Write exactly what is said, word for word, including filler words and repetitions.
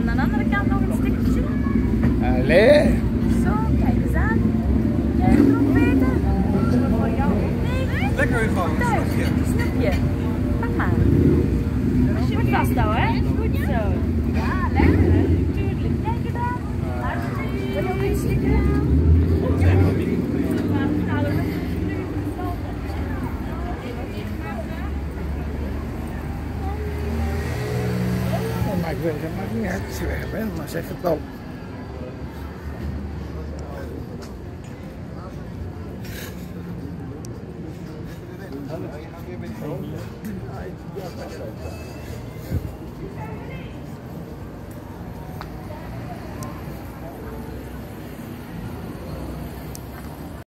dan aan de andere kant nog een stukje. Allee. Zo, kijk eens aan. Jij het nog beter? Nee? Lekker gewoon, een snoepje. Snoepje. Pak maar. Goed vasthouden, hè? Goed zo. Ja, lekker hè? Tuurlijk. Kijk eens aan. Wil je ook iets slikken? Maar ik wil helemaal niet uit als je weg bent, maar zeg het dan.